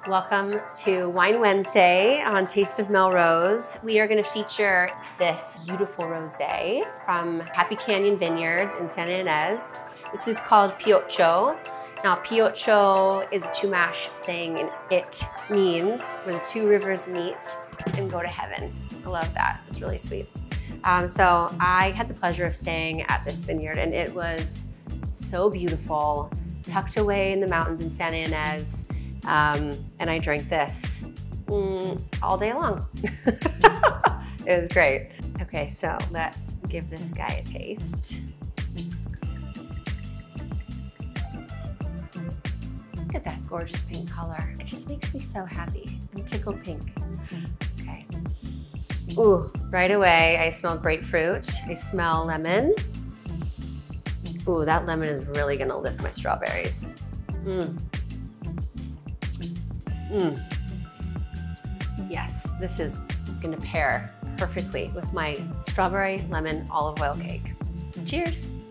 Welcome to Wine Wednesday on Taste of Melrose. We are going to feature this beautiful rosé from Happy Canyon Vineyards in Santa Ynez. This is called Piocho. Now, Piocho is a Chumash saying, and it means where the two rivers meet and go to heaven. I love that. It's really sweet. So I had the pleasure of staying at this vineyard, and it was so beautiful, tucked away in the mountains in Santa Ynez. And I drank this all day long. It was great. Okay, so let's give this guy a taste. Look at that gorgeous pink color. It just makes me so happy. I'm tickled pink. Okay. Ooh, right away I smell grapefruit. I smell lemon. Ooh, that lemon is really gonna lift my strawberries. Yes, this is gonna pair perfectly with my strawberry lemon olive oil cake. Cheers.